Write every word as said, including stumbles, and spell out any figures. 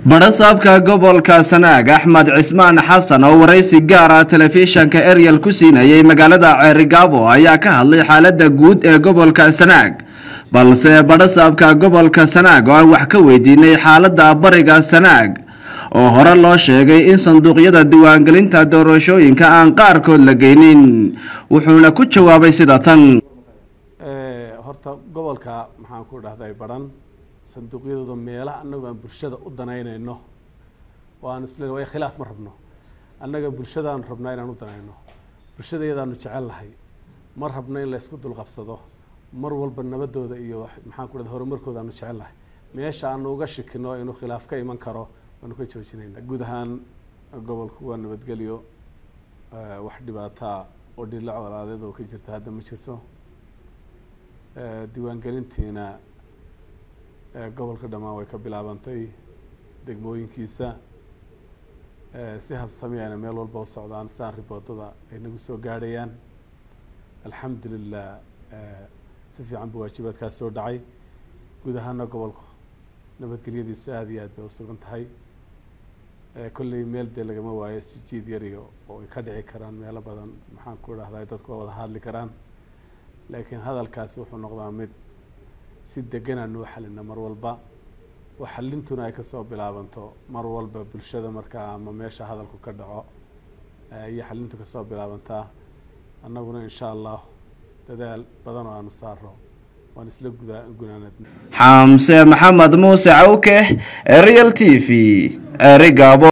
barasaabka gobolka Sanaag Axmed Cismaan Xasan oo waraysi gaar ah telefishanka Ariel ku siinayay magaalada Ceerigaabo ayaa ka hadlay xaaladda guud ee gobolka Sanaag balse barasaabka gobolka Sanaag oo wax ka weydiinay xaaladda bariga Sanaag oo hore loo sheegay in sanduuqyada diiwaangelinta doorashooyinka aan qaar kood la geynin wuxuuna ku jawaabay sida tan ee horta gobolka maxaan ku dhahday baran sanduuqyadooda meelaha annagu aan bulshada u danaynayno waan isla way khilaaf ma rabno annaga bulshadaan rabnaa inaan u danayno bulshadayadaanu jecel lahay ma rabno in la isku dul qabsado mar walba nabadooda iyo maxaan ku dhahday horumarkooda aanu jecel lahay meesha aan uga shikino inuu khilaaf ka iman karo waanu ka joojinaynaa guud ahaan gobolku waa nabadgelyo wax dhibaato oo dhinac walaadeed oo ka jirta hadda ma jirto diiwaangelintiina gobolka dhamaan way ka bilaabantay degmooyinkiisa si habsami ah meel walba u socdaan saan riboodada ay nagu soo gaarayaan alxamdulillah si fiican buu waajibaadkaas soo dhacay guud ahaana gobolka nabadgelyadiisu aad iyo aad bay u sugan tahay kolley meel dee lagama waayo si jiid yar iyo oo ay ka dhici karaan meelo badan maxaan ku dhahdaa dadku waa wada hadli karaan laakiin hadalkaasi wuxuu noqdaa mid si degan aan u xalina mar walba waxalintuna ay ka soo bilaabanto mar walba bulshada markaa ama meesha hadalku ka dhaco iyo xalintu ka soo bilaabantaa annaguna insha Allah dadaal badan oo aanu saaro waan isla gudaa gunaanad Xamse Maxamed Muuse Cawke Ariel T V Ceerigaabo.